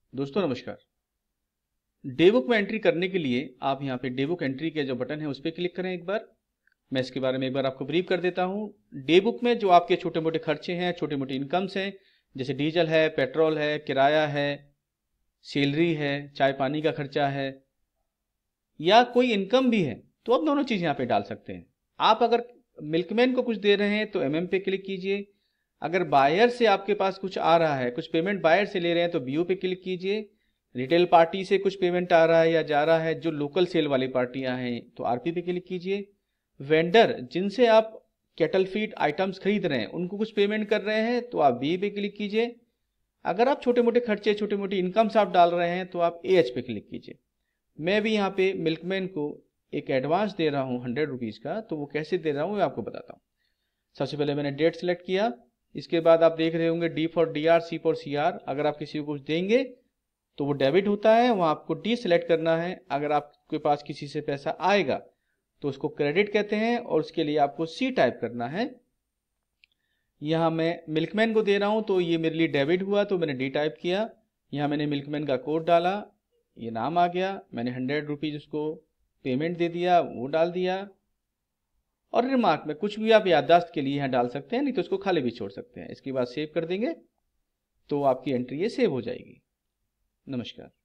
दोस्तों नमस्कार। डेबुक में एंट्री करने के लिए आप यहाँ पे डेबुक एंट्री के जो बटन है उस पर क्लिक करें। एक बार मैं इसके बारे में एक बार आपको ब्रीफ कर देता हूँ। डेबुक में जो आपके छोटे मोटे खर्चे हैं, छोटे मोटे इनकम्स हैं, जैसे डीजल है, पेट्रोल है, किराया है, सैलरी है, चाय पानी का खर्चा है या कोई इनकम भी है, तो आप दोनों चीज़ यहाँ पे डाल सकते हैं। आप अगर मिल्कमैन को कुछ दे रहे हैं तो MM पे क्लिक कीजिए। अगर बायर से आपके पास कुछ आ रहा है, कुछ पेमेंट बायर से ले रहे हैं तो BO पे क्लिक कीजिए। रिटेल पार्टी से कुछ पेमेंट आ रहा है या जा रहा है, जो लोकल सेल वाली पार्टियां हैं, तो RP पे क्लिक कीजिए। वेंडर जिनसे आप कैटल फीड आइटम्स खरीद रहे हैं उनको कुछ पेमेंट कर रहे हैं तो आप BE पे क्लिक कीजिए। अगर आप छोटे मोटे खर्चे, छोटे मोटे इनकम्स आप डाल रहे हैं तो आप AH पे क्लिक कीजिए। मैं भी यहाँ पे मिल्कमैन को एक एडवांस दे रहा हूँ 100 रुपीज़ का, तो वो कैसे दे रहा हूँ मैं आपको बताता हूँ। सबसे पहले मैंने डेट सेलेक्ट किया। इसके बाद आप देख रहे होंगे D for DR, C for CR। अगर आप किसी को कुछ देंगे तो वो डेबिट होता है, वहाँ आपको D सेलेक्ट करना है। अगर आपके पास किसी से पैसा आएगा तो उसको क्रेडिट कहते हैं और उसके लिए आपको C टाइप करना है। यहाँ मैं मिल्कमैन को दे रहा हूँ तो ये मेरे लिए डेबिट हुआ तो मैंने D टाइप किया। यहाँ मैंने मिल्कमैन का कोड डाला, ये नाम आ गया। मैंने 100 रुपीज़ उसको पेमेंट दे दिया, वो डाल दिया। और रिमार्क में कुछ भी आप याददाश्त के लिए यहाँ डाल सकते हैं, नहीं तो उसको खाली भी छोड़ सकते हैं। इसके बाद सेव कर देंगे तो आपकी एंट्री ये सेव हो जाएगी। नमस्कार।